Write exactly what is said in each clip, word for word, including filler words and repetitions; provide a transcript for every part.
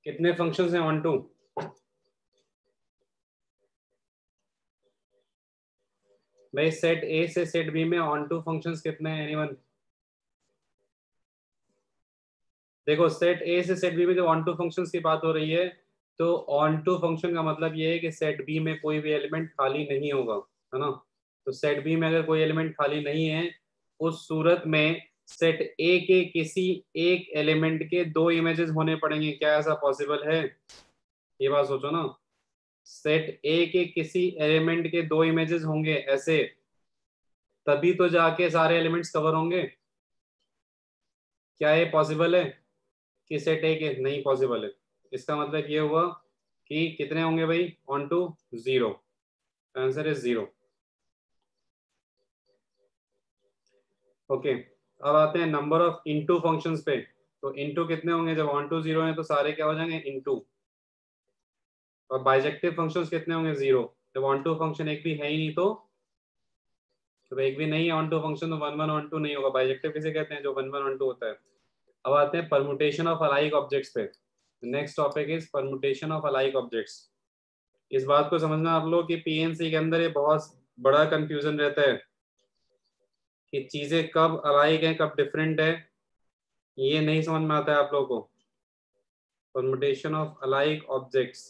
कितने फंक्शंस हैं onto? भाई सेट ए से सेट बी में ऑन टू फंक्शंस कितने हैं? एनीवन? देखो सेट ए से सेट बी में जब ऑन टू फंक्शंस की बात हो रही है तो ऑन टू फंक्शन का मतलब ये है कि सेट बी में कोई भी एलिमेंट खाली नहीं होगा, है ना? तो सेट बी में अगर कोई एलिमेंट खाली नहीं है उस सूरत में सेट ए के किसी एक एलिमेंट के दो इमेजेस होने पड़ेंगे। क्या ऐसा पॉसिबल है? ये बात सोचो ना। सेट ए के किसी एलिमेंट के दो इमेजेस होंगे ऐसे, तभी तो जाके सारे एलिमेंट्स कवर होंगे। क्या ये पॉसिबल है कि सेट ए के? नहीं पॉसिबल है। इसका मतलब ये हुआ कि कितने होंगे भाई onto? Zero. Answer is zero. Okay, अब आते हैं नंबर ऑफ इनटू फंक्शंस पे। तो इनटू कितने होंगे? जब ऑन टू जीरो है तो सारे क्या हो जाएंगे? इनटू। और बाइजेक्टिव फंक्शंस कितने होंगे? जीरो। जब ऑन टू फंक्शन एक भी है ही नहीं तो तो एक भी नहीं है ऑन टू फंक्शन तो वन वन ऑन टू नहीं होगा। बाइजेक्टिव किसे कहते हैं? जो वन वन ऑन टू होता है। अब आते हैं परमुटेशन ऑफ अलाइक ऑब्जेक्ट्स पे। Next topic is permutation of alike objects. इस बात को समझना आप लोग कि पीएनसी के अंदर ये बहुत बड़ा कंफ्यूजन रहता है कि चीजें कब अलाइक हैं कब डिफरेंट है, ये नहीं समझ में आता है आप लोगों को। परमुटेशन ऑफ अलाइक ऑब्जेक्ट्स,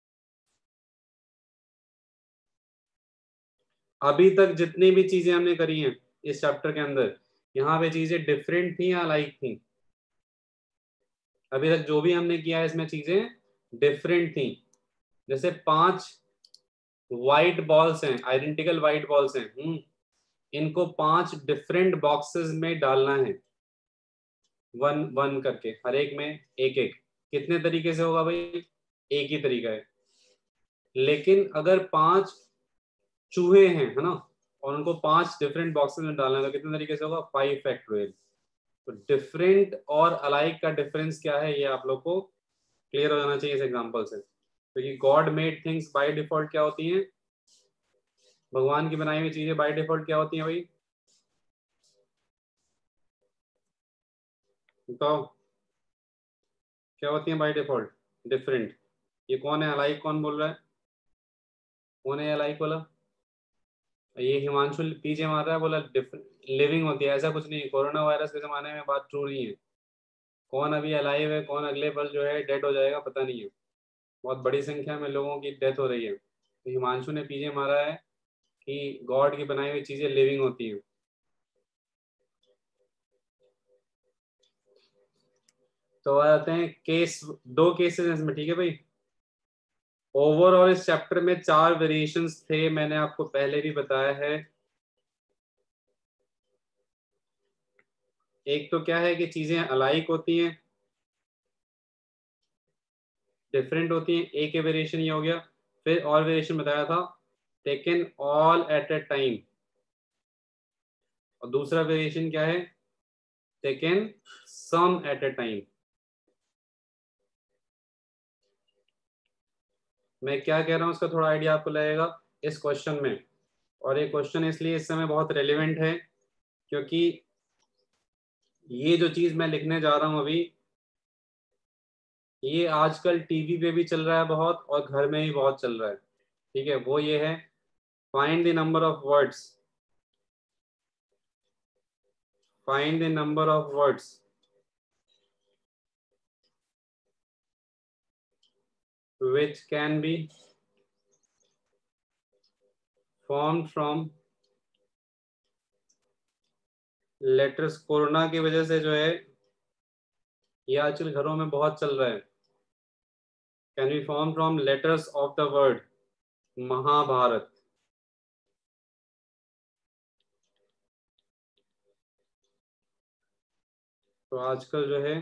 अभी तक जितनी भी चीजें हमने करी हैं इस चैप्टर के अंदर, यहाँ पे चीजें डिफरेंट थी या अलाइक थी? अभी तक जो भी हमने किया है इसमें चीजें डिफरेंट थी। जैसे पांच व्हाइट बॉल्स हैं, आइडेंटिकल व्हाइट बॉल्स हैं, हम्म इनको पांच डिफरेंट बॉक्सेस में डालना है, वन वन करके, हर एक में एक एक। कितने तरीके से होगा भाई? एक ही तरीका है। लेकिन अगर पांच चूहे हैं, है ना, और उनको पांच डिफरेंट बॉक्सेस में डालना है तो कितने तरीके से होगा? Five factorial. तो डिफरेंट और अलाइक का डिफरेंस क्या है ये आप लोग को क्लियर हो जाना चाहिए इस एग्जांपल से। क्योंकि God made things by default क्या होती हैं? भगवान की बनाई हुई चीजें बाय डिफॉल्ट क्या होती हैं भाई? बताओ क्या होती हैं बाय डिफॉल्ट? डिफरेंट। ये कौन है अलाइक? कौन बोल रहा है? कौन है अलाइक वाला? ये हिमांशु पीछे मार रहा है, बोला डिफरेंट लिविंग होती है। ऐसा कुछ नहीं, कोरोना वायरस के जमाने में बात ट्रू नहीं है। कौन अभी अलाइव है, कौन अगले पल जो है डेड हो जाएगा पता नहीं है। बहुत बड़ी संख्या में लोगों की डेथ हो रही है। तो हिमांशु ने पीछे मारा है कि गॉड की बनाई हुई चीजें लिविंग होती हैं। तो आते हैं केस, दो केसेस हैं इसमें, ठीक है भाई। ओवरऑल इस चैप्टर में चार वेरिएशंस थे, मैंने आपको पहले भी बताया है। एक तो क्या है कि चीजें अलाइक होती हैं, डिफरेंट होती हैं, एक के वेरिएशन ये हो गया। फिर और वेरिएशन बताया था, taken all at a time. और दूसरा वेरिएशन क्या है? Taken some at a time. मैं क्या कह रहा हूँ उसका थोड़ा आइडिया आपको लगेगा इस क्वेश्चन में। और ये क्वेश्चन इसलिए इस समय बहुत रेलिवेंट है क्योंकि ये जो चीज मैं लिखने जा रहा हूं अभी, ये आजकल टीवी पे भी चल रहा है बहुत और घर में भी बहुत चल रहा है। ठीक है, वो ये है, find the number of words, find the number of words which can be formed from letters. Corona की वजह से जो है ये आजकल घरों में बहुत चल रहा है। Can be form from letters of the word Mahabharat. तो आजकल जो है,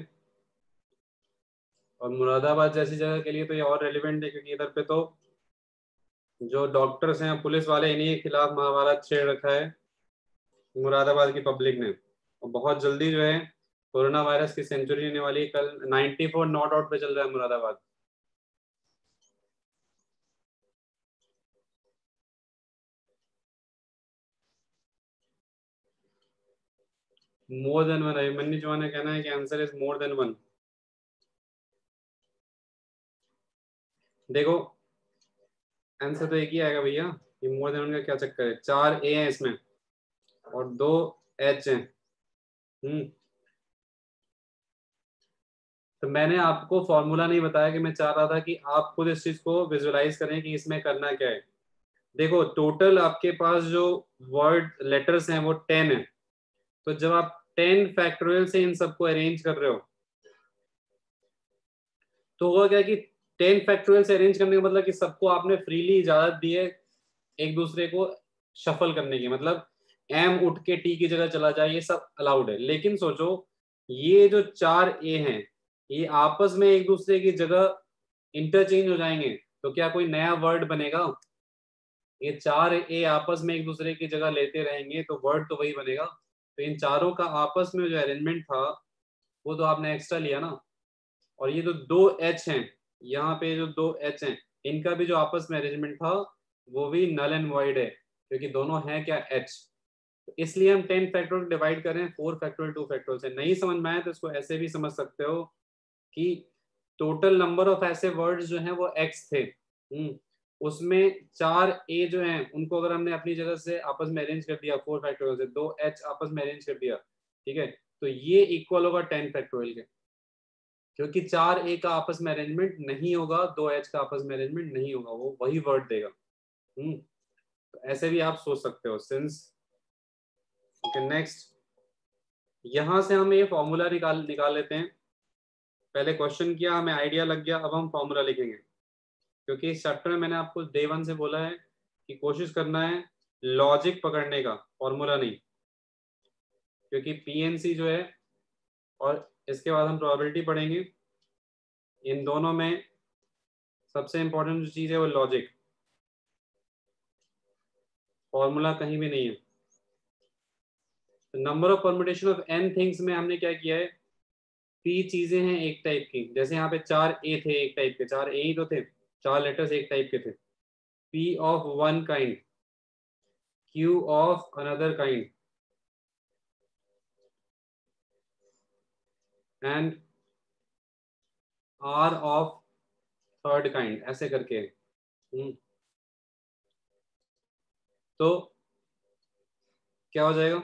और मुरादाबाद जैसी जगह के लिए तो ये और रेलिवेंट है क्योंकि इधर पे तो जो डॉक्टर्स हैं पुलिस वाले इन्हीं के खिलाफ महाभारत छेड़ रखा है मुरादाबाद की पब्लिक ने। और बहुत जल्दी जो है कोरोना वायरस की सेंचुरी होने वाली है। कल नाइंटी फोर नॉट आउट पे चल रहा है Moradabad. More than one, Abhimanyu Chauhan ने कहना है कि answer is more than one. देखो आंसर तो एक ही आएगा भैया, ये मोर देन का क्या चक्कर है, चार ए हैं इसमें और दो एच हैं। हम्म तो मैंने आपको फॉर्मूला नहीं बताया कि मैं चाह रहा था कि आप खुद इस चीज को विजुलाइज करें कि इसमें करना क्या है। देखो टोटल आपके पास जो वर्ड लेटर्स हैं वो टेन है, तो जब आप टेन फैक्टोरियल से इन सबको अरेंज कर रहे हो तो हुआ क्या कि टेन फैक्टोरियल से अरेंज करने का मतलब कि सबको आपने फ्रीली इजाजत दी है एक दूसरे को शफल करने की, मतलब एम उठ के टी की जगह चला जाए, ये सब अलाउड है। लेकिन सोचो ये जो चार ए हैं ये आपस में एक दूसरे की जगह इंटरचेंज हो जाएंगे, तो क्या कोई नया वर्ड बनेगा? ये चार ए आपस में एक दूसरे की जगह लेते रहेंगे तो वर्ड तो वही बनेगा। तो इन चारों का आपस में जो अरेंजमेंट था वो तो आपने एक्स्ट्रा लिया ना। और ये जो दो एच हैं, यहाँ पे जो दो एच हैं इनका भी जो आपस में अरेंजमेंट था वो भी नल एंड वॉइड है, क्योंकि दोनों हैं क्या एच। तो इसलिए हम टेन फैक्टोरियल डिवाइड करें फोर फैक्टोरियल टू फैक्टोरियल से। नहीं समझ में आए तो इसको ऐसे भी समझ सकते हो कि टोटल नंबर ऑफ ऐसे वर्ड्स जो हैं वो एक्स थे। हम्म उसमें चार ए जो हैं उनको अगर हमने अपनी जगह से आपस में अरेंज कर दिया फोर फैक्टोरियल से, दो एच आपस में अरेंज कर दिया, ठीक है, तो ये इक्वल होगा टेन फैक्टोरियल के, क्योंकि चार ए का आपस में अरेंजमेंट नहीं होगा, दो एच का आपस में अरेंजमेंट नहीं होगा, वो वही वर्ड देगा। हम्म तो ऐसे भी आप सोच सकते हो सिंस। ओके नेक्स्ट, यहां से हम ये फॉर्मूला निकाल निकाल लेते हैं। पहले क्वेश्चन किया, हमें आइडिया लग गया, अब हम फॉर्मूला लिखेंगे। क्योंकि इस चैप्टर में मैंने आपको डे वन से बोला है कि कोशिश करना है लॉजिक पकड़ने का, फॉर्मूला नहीं। क्योंकि पीएनसी जो है और इसके बाद हम प्रोबेबिलिटी पढ़ेंगे, इन दोनों में सबसे इंपॉर्टेंट जो चीज है वो लॉजिक, फॉर्मूला कहीं भी नहीं है। Number of permutation of N things में हमने क्या किया है, पी चीजें हैं एक टाइप की, जैसे यहाँ पे चार ए थे एक टाइप के, चार ए ही तो थे, चार लेटर्स एक टाइप के थे। P of one kind, Q of another kind and R of third kind, ऐसे करके। हम्म, तो क्या हो जाएगा,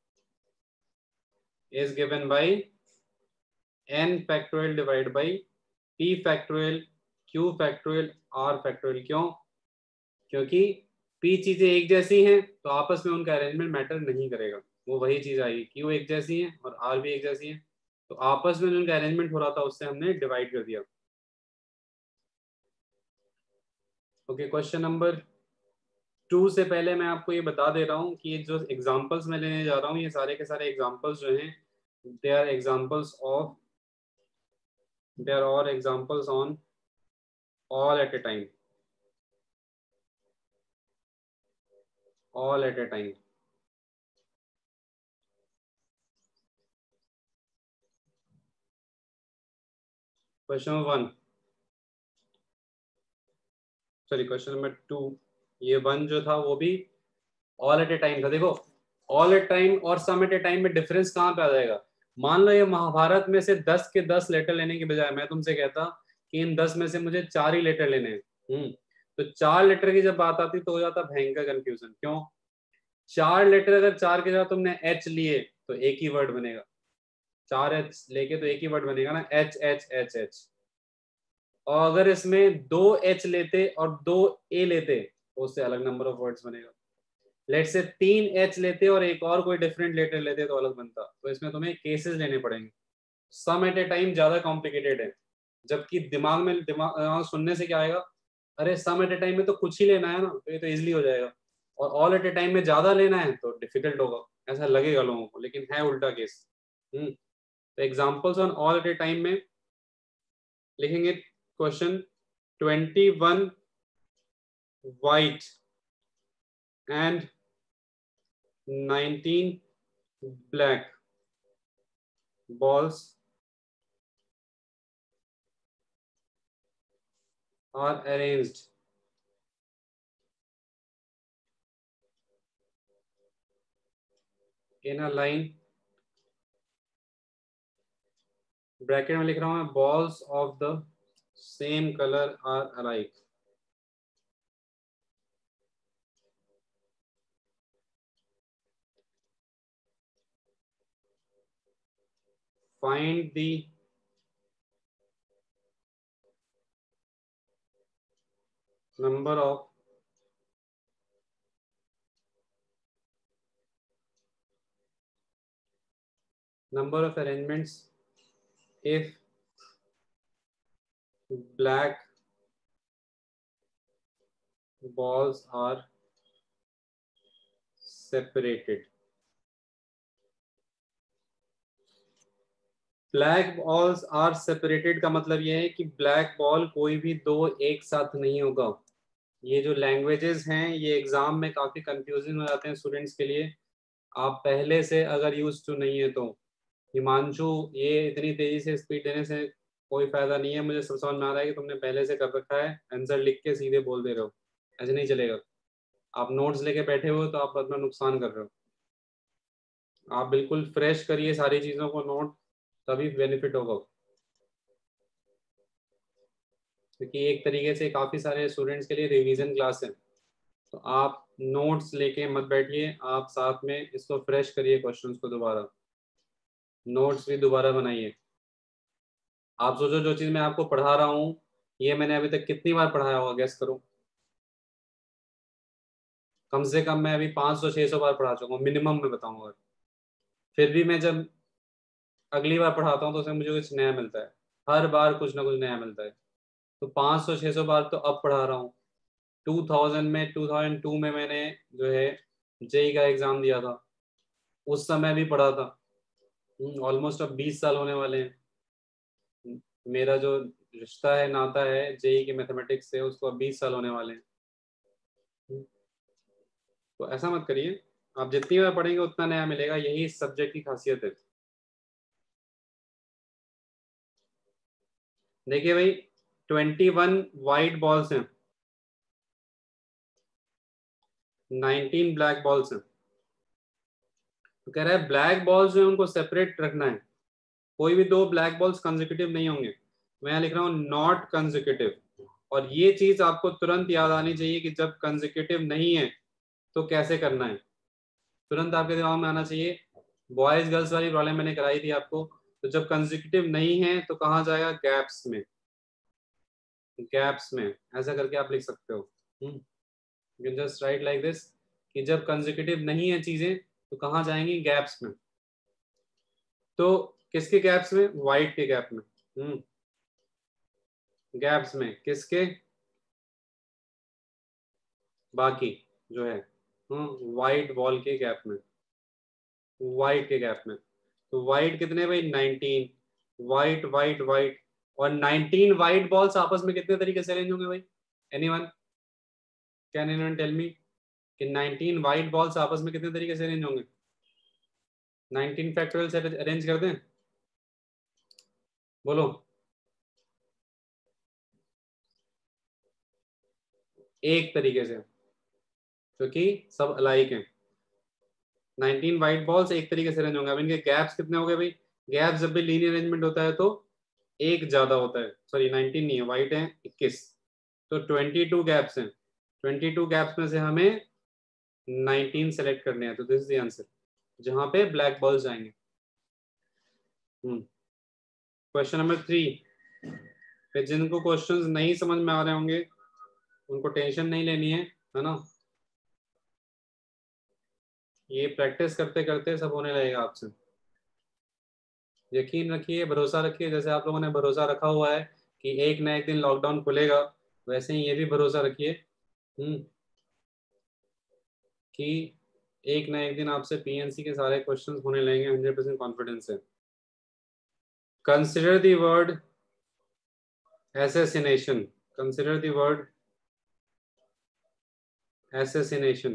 is given by N factorial divide by P factorial Q factorial R factorial. क्यों? क्योंकि पी चीजें एक जैसी हैं तो आपस में उनका अरेंजमेंट मैटर नहीं करेगा, वो वही चीज आएगी, क्यू एक जैसी है और आर भी एक जैसी है, तो आपस में जो उनका अरेंजमेंट हो रहा था उससे हमने डिवाइड कर दिया। ओके क्वेश्चन नंबर टू से पहले मैं आपको ये बता दे रहा हूँ कि ये जो एग्जांपल्स मैं लेने जा रहा हूँ ये सारे के सारे एग्जांपल्स जो हैं they are examples of, they are all examples on all at a time, all at a time. Question number one, sorry question number two, ये वन जो था वो भी ऑल एट ए टाइम था। देखो ऑल एट टाइम और some at a time में difference कहाँ पे आ जाएगा? मान लो ये महाभारत में से दस के दस लेटर लेने के बजाय मैं तुमसे कहता कि इन दस में से मुझे चार ही लेटर लेने हैं, हम्म तो चार लेटर की जब बात आती तो हो जाता भयंकर कंफ्यूजन। क्यों? चार लेटर अगर चार के जगह तुमने एच लिए तो एक ही वर्ड बनेगा, चार एच लेके तो एक ही वर्ड बनेगा ना, एच एच एच एच। और अगर इसमें दो एच लेते और दो ए लेते तो उससे अलग नंबर ऑफ वर्ड्स बनेगा। लेट से तीन एच लेते और एक और कोई डिफरेंट लेटर लेते तो अलग बनता। तो इसमें तुम्हें केसेस लेने पड़ेंगे। सम एट ए टाइम ज्यादा कॉम्प्लिकेटेड है, जबकि दिमाग में दिमाग सुनने से क्या आएगा, अरे सम एट ए टाइम में तो कुछ ही लेना है ना, तो ये तो इजिली हो जाएगा। और ऑल एट ए टाइम में ज्यादा लेना है तो डिफिकल्ट होगा, ऐसा लगेगा लोगों को, लेकिन है उल्टा केस। हम्म तो examples on all at a time में लिखेंगे question twenty one white and nineteen black balls are arranged in a line, bracket में लिख रहा हूं मैं, balls of the same color are alike. Find the number of number of arrangements if black balls are separated. Black balls are separated का मतलब ये है कि ब्लैक बॉल कोई भी दो एक साथ नहीं होगा. ये जो लैंग्वेजेस हैं ये एग्जाम में काफी कंफ्यूजिंग हो जाते हैं स्टूडेंट्स के लिए. आप पहले से अगर यूज टू नहीं है तो हिमांशु, ये इतनी तेजी से स्पीड देने से कोई फायदा नहीं है. मुझे सब समझ में आ रहा है कि तुमने पहले से कर रखा है, आंसर लिख के सीधे बोल दे रहे हो. ऐसे नहीं चलेगा. आप नोट्स लेके बैठे हो तो आप अपना नुकसान कर रहे हो. आप बिल्कुल फ्रेश करिए सारी चीजों को नोट, तभी बेनिफिट होगा. क्योंकि एक तरीके से काफी सारे स्टूडेंट्स के लिए रिवीजन क्लास है. तो आप नोट्स लेके मत बैठिए, आप साथ में इसको फ्रेश करिए, क्वेश्चंस को दोबारा, नोट्स भी दोबारा बनाइए. आप सोचो जो चीज मैं आपको पढ़ा रहा हूँ ये मैंने अभी तक कितनी बार पढ़ाया होगा, गैस करो. कम से कम मैं अभी पाँच सौ छह सौ बार पढ़ा चुका हूँ मिनिमम, मैं बताऊंगा. फिर भी मैं जब अगली बार पढ़ाता हूँ तो उसमें मुझे कुछ नया मिलता है. हर बार कुछ ना कुछ नया मिलता है. तो पाँच सौ छह सौ बार तो अब पढ़ा रहा हूँ. टू थाउजेंड में टू थाउजेंड टू में मैंने जो है जेई का एग्जाम दिया था, उस समय भी पढ़ा था. ऑलमोस्ट अब बीस साल होने वाले हैं. मेरा जो रिश्ता है, नाता है जेई के मैथमेटिक्स से, उसको अब बीस साल होने वाले हैं. तो ऐसा मत करिए, आप जितनी बार पढ़ेंगे उतना नया मिलेगा, यही इस सब्जेक्ट की खासियत है. देखिए भाई, ट्वेंटी वन वाइट बॉल्स हैं, नाइनटीन ब्लैक बॉल्स हैं. तो कह रहा है ब्लैक बॉल्स जो है उनको सेपरेट रखना है. कोई भी दो ब्लैक बॉल्स कंसेक्यूटिव नहीं होंगे. मैं यहाँ लिख रहा हूँ नॉट कंसेक्यूटिव. और ये चीज आपको तुरंत याद आनी चाहिए कि जब कंसेक्यूटिव नहीं है तो कैसे करना है. तुरंत आपके दिमाग में आना चाहिए. बॉयज गर्ल्स वाली प्रॉब्लम मैंने कराई थी आपको. तो जब कंसेक्यूटिव नहीं है तो कहाँ जाएगा, गैप्स में. गैप्स में ऐसा करके आप लिख सकते हो. You just write like this कि जब कंसेक्यूटिव नहीं है चीजें तो कहाँ जाएंगी, गैप्स में. तो किसके गैप्स में, वाइट के गैप में. हम्म गैप्स में किसके, बाकी जो है हम्म वाइट बॉल के गैप में, वाइट के गैप में. तो वाइट कितने भाई, नाइनटीन. White white white. और नाइनटीन वाइट बॉल्स आपस में कितने तरीके से अरेंज होंगे भाई, anyone can anyone tell me कि नाइनटीन वाइट बॉल्स आपस में कितने तरीके से अरेंज होंगे. नाइनटीन फैक्टोरियल से अरेंज कर दें, बोलो. एक तरीके से, क्योंकि सब अलाइक हैं. नाइनटीन वाइट बॉल्स एक तरीके से अरेंज होंगे. अब इनके गैप्स कितने हो गए भाई, गैप्स जब भी लीनियर अरेंजमेंट होता है तो एक ज्यादा होता है. सॉरी नाइनटीन नहीं है, वाइट है इक्कीस. तो ट्वेंटी टू गैप्स हैं. ट्वेंटी टू गैप्स में से हमें नाइनटीन सेलेक्ट करने हैं. तो दिस इज द आंसर जहां पे ब्लैक बॉल्स जाएंगे. Question number three. फिर जिनको क्वेश्चंस नहीं समझ में आ रहे होंगे उनको टेंशन नहीं लेनी है, है ना. ये प्रैक्टिस करते करते सब होने लगेगा आपसे. यकीन रखिए, भरोसा रखिए. जैसे आप लोगों ने भरोसा रखा हुआ है कि एक ना एक दिन लॉकडाउन खुलेगा, वैसे ही ये भी भरोसा रखिए हम्म कि एक ना एक दिन आपसे पीएनसी के सारे क्वेश्चंस होने लगेंगे. हंड्रेड परसेंट कॉन्फिडेंस है. Consider the word assassination. Consider the word assassination.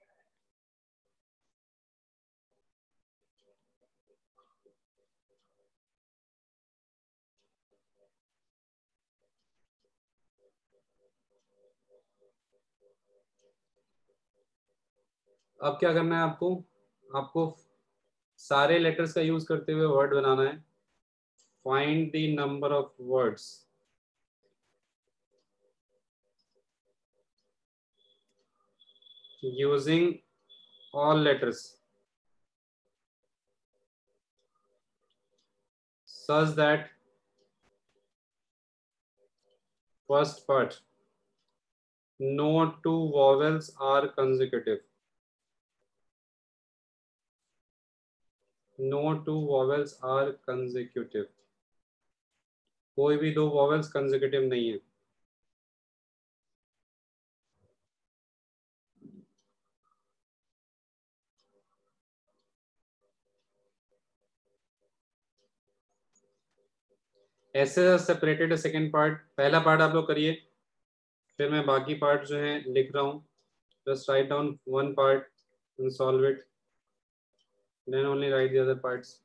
अब क्या करना है आपको, आपको सारे लेटर्स का यूज करते हुए वर्ड बनाना है. Find the number of words using all letters such that first part no two vowels are consecutive. No two vowels are consecutive. कोई भी दो vowels consecutive नहीं है. ऐसे सेपरेटेड सेकेंड पार्ट. पहला पार्ट आप लोग करिए, फिर मैं बाकी पार्ट जो है लिख रहा हूँ. Just write down one part and solve it, then only write the other parts.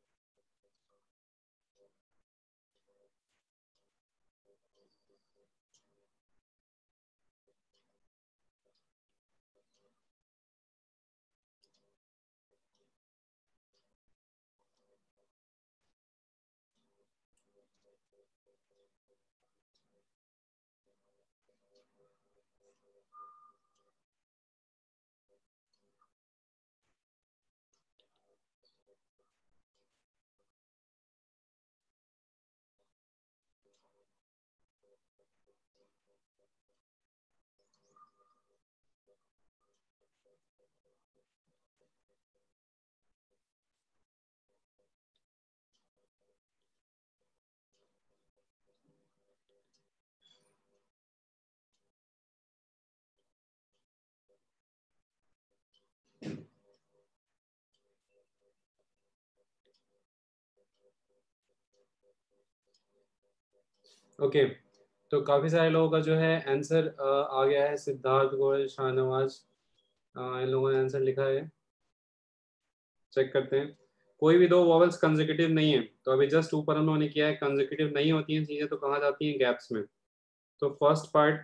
Okay okay. तो काफी सारे लोगों का जो है आंसर आ गया है. सिद्धार्थ गोयल, शाहनवाज, इन लोगों ने आंसर लिखा है. चेक करते हैं. कोई भी दो वॉवल्स कंसेक्यूटिव नहीं है. तो अभी जस्ट ऊपर हम लोगों ने किया है कंसेक्यूटिव नहीं होती हैं चीजें तो कहाँ जाती हैं? गैप्स में. तो फर्स्ट पार्ट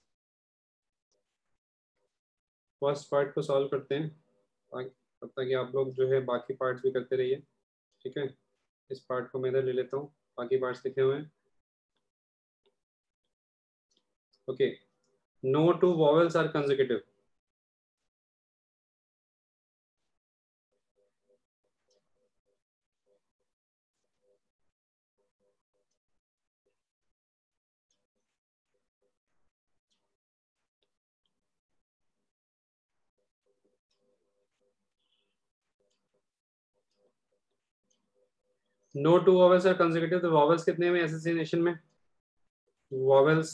फर्स्ट पार्ट को सॉल्व करते हैं. तब तक कि आप लोग जो है बाकी पार्ट्स भी करते रहिए. ठीक है, इस पार्ट को मैं इधर ले लेता हूँ. बाकी पार्ट्स लिखे हुए हैं. Okay, no two vowels are consecutive. No two vowels are consecutive. तो वॉवल्स कितने में एसोसिएशन में? वॉवल्स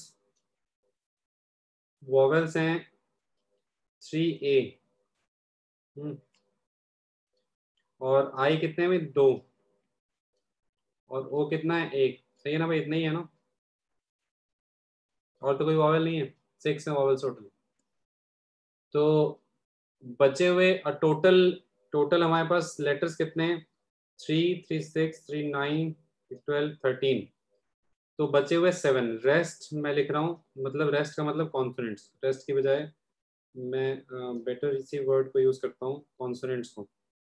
वॉवल्स हैं थ्री ए. हम्म और आई कितने में? दो. और ओ कितना है? एक. सही है ना भाई? इतना ही है ना? और तो कोई वॉवल नहीं है. सिक्स है वॉवल्स टोटल. तो बचे हुए टोटल टोटल हमारे पास लेटर्स कितने हैं? Three, three six, three nine, twelve, thirteen. तो बचे हुए सेवन. रेस्ट मैं लिख रहा हूँ, मतलब रेस्ट का मतलब कॉन्सोनेंट्स. रेस्ट की बजाय मैं बेटर इसी वर्ड को यूज करता हूँ, कॉन्सोनेंट्स को.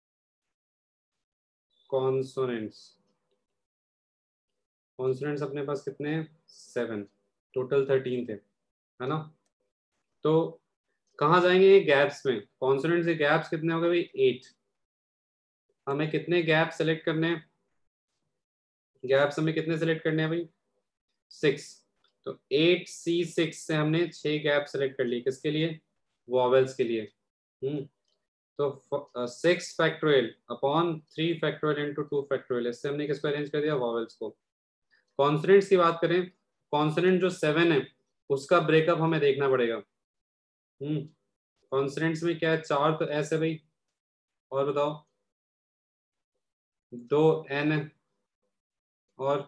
कॉन्सोनेंट्स कॉन्सोनेंट्स अपने पास कितने हैं? सेवन. टोटल थर्टीन थे, है ना? तो कहाँ जाएंगे ये? गैप्स में. कॉन्सोनेंट्स के गैप्स कितने हो गए भाई? एट. हमें कितने गैप सेलेक्ट करने हैं? गैप्स हमें कितने सेलेक्ट करने हैं भाई? सिक्स. तो एट सी सिक्स से हमने छह गैप सेलेक्ट कर लिए. किसके लिए? वॉवेल्स के लिए. हम्म तो six factorial upon three factorial into two factorial, इससे हमने किसको अरेंज कर दिया? वॉवेल्स को. कॉन्सोनेंट्स की बात करें, कॉन्सोनेंट जो सेवन है उसका ब्रेकअप हमें देखना पड़ेगा. हम्म कॉन्सोनेंट्स में क्या है? चार तो एस है भाई. और बताओ? दो एन है और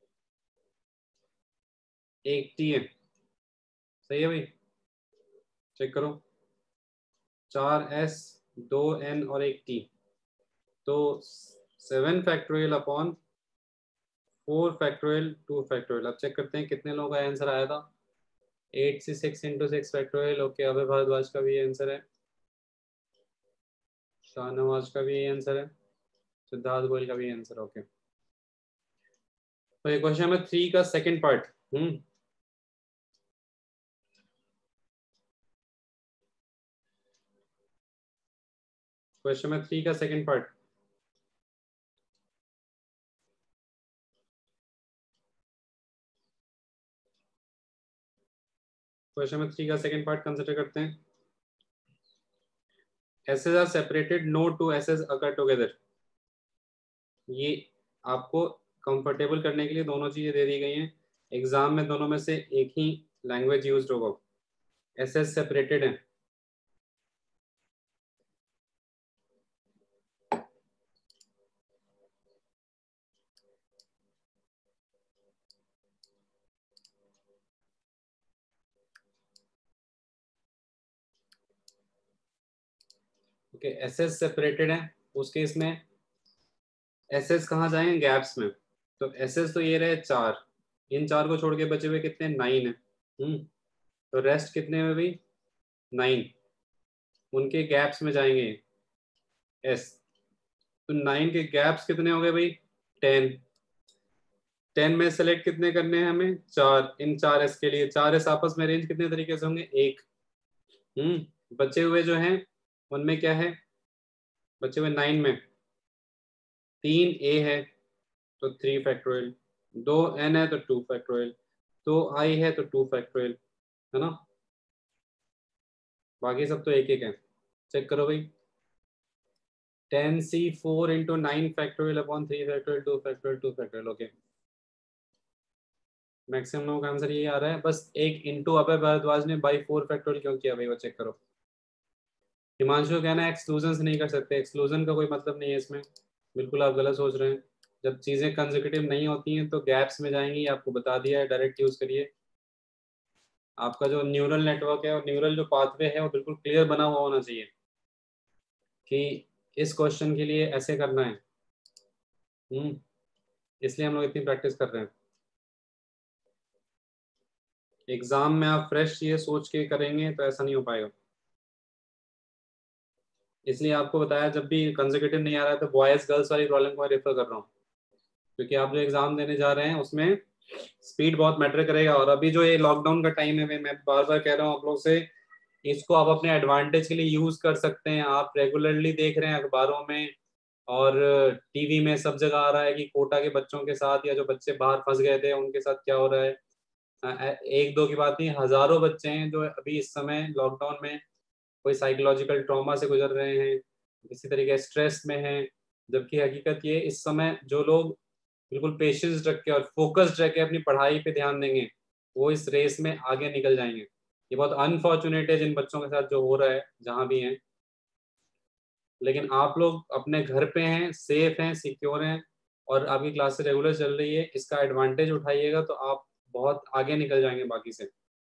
एक टी है. सही है भाई? चेक करो. चार एस, दो एन और एक टी. तो seven factorial upon four factorial two factorial. अब चेक करते हैं कितने लोगों का आंसर आया था. एट से six into six factorial. Okay, Abhay Bhardwaj का भी आंसर है. शाहनवाज का भी आंसर है. सिद्धार्थ गोयल का भी आंसर. ओके, तो ये क्वेश्चन नंबर थ्री का second part. Hmm question number three का second part, question number three का सेकंड पार्ट कंसिडर करते हैं। S's are separated, no two S's occur together. ये आपको कंफर्टेबल करने के लिए दोनों चीजें दे दी गई हैं। एग्जाम में दोनों में से एक ही लैंग्वेज यूज होगा। एसेस सेपरेटेड है, ओके। एसेस सेपरेटेड है, उस केस में एसेस कहाँ जाएंगे, गैप्स में। तो एसेस तो ये रहे चार, इन चार को छोड़ के बचे हुए कितने, नाइन है। हम्म तो रेस्ट कितने में भी, नाइन, उनके गैप्स में जाएंगे एस। तो नाइन के गैप्स कितने हो गए भाई, टेन। टेन में सेलेक्ट कितने करने हैं हमें, चार। इन चार एस के लिए चार एस आपस में अरेंज कितने तरीके से होंगे, एक। हम्म बचे हुए जो हैं उनमें क्या है, बचे हुए नाइन में तीन ए है तो थ्री फैक्टोरियल, दो एन है तो टू फैक्टोरियल, दो आई है तो टू फैक्टोरियल, है ना। बाकी सब तो एक एक है। चेक करो भाई, ten C four into nine factorial upon three factorial two factorial two factorial, okay. Maximum लोगों का आंसर ये आ रहा है। बस एक इंटू अभय भारद्वाज ने बाई फोर फैक्टोरियल क्यों किया भाई, वो चेक करो। हिमांशु का कहना है एक्सक्लूजन से नहीं कर सकते, एक्सक्लूजन का कोई मतलब नहीं है इसमें, बिल्कुल आप गलत सोच रहे हैं। जब चीजें कंसेक्यूटिव नहीं होती हैं तो गैप्स में जाएंगी, आपको बता दिया है, डायरेक्ट यूज करिए। आपका जो न्यूरल नेटवर्क है और न्यूरल जो पाथवे है वो बिल्कुल क्लियर बना हुआ होना चाहिए कि इस क्वेश्चन के लिए ऐसे करना है। हम्म इसलिए हम लोग इतनी प्रैक्टिस कर रहे हैं। एग्जाम में आप फ्रेश ये सोच के करेंगे तो ऐसा नहीं हो पाएगा। इसलिए आपको बताया, जब भी कंसेक्यूटिव नहीं आ रहा है तो बॉयज गर्ल्स वाली प्रॉब्लम को मैं रेफर कर रहा हूँ, क्योंकि आप जो एग्जाम देने जा रहे हैं उसमें स्पीड बहुत मैटर करेगा। और अभी जो ये लॉकडाउन का टाइम है, मैं बार बार कह रहा हूँ आप लोग से, इसको आप अपने एडवांटेज के लिए यूज कर सकते हैं। आप रेगुलरली देख रहे हैं अखबारों में और टीवी में, सब जगह आ रहा है कि कोटा के बच्चों के साथ या जो बच्चे बाहर फंस गए थे उनके साथ क्या हो रहा है। अ, एक दो की बात नहीं, हजारों बच्चे हैं जो अभी इस समय लॉकडाउन में कोई साइकोलॉजिकल ट्रॉमा से गुजर रहे हैं, इसी तरीके स्ट्रेस में हैं। जबकि हकीकत ये, इस समय जो लोग बिल्कुल पेशेंस रख के और फोकस्ड रह के अपनी पढ़ाई पे ध्यान देंगे वो इस रेस में आगे निकल जाएंगे। ये बहुत अनफॉर्चुनेट है जिन बच्चों के साथ जो हो रहा है जहां भी हैं, लेकिन आप लोग अपने घर पे हैं, सेफ हैं, सिक्योर हैं और आपकी क्लासेस रेगुलर चल रही है, इसका एडवांटेज उठाइएगा तो आप बहुत आगे निकल जाएंगे बाकी से।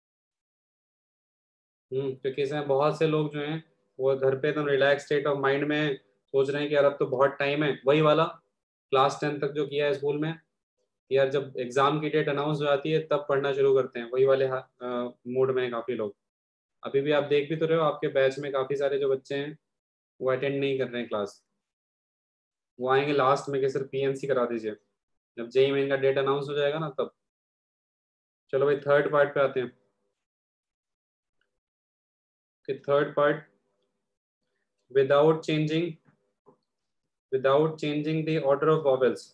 हम्म क्योंकि इसमें बहुत से लोग जो हैं वो घर पे एकदम रिलैक्स स्टेट ऑफ माइंड में सोच रहे हैं कि यार अब तो बहुत टाइम है, वही वाला क्लास टेंथ तक जो किया है स्कूल में, यार जब एग्जाम की डेट अनाउंस हो जाती है तब पढ़ना शुरू करते हैं, वही वाले मूड में हैं काफी लोग। अभी भी आप देख भी तो रहे हो, आपके बैच में काफी सारे जो बच्चे हैं वो अटेंड नहीं कर रहे हैं क्लास, वो आएंगे लास्ट में कि सिर्फ पीएनसी करा दीजिए, जब जेई मेन का डेट अनाउंस हो जाएगा ना तब। चलो भाई थर्ड पार्ट पे आते हैं कि third part, without changing without changing the order of vowels,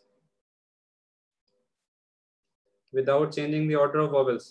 without changing the order of vowels,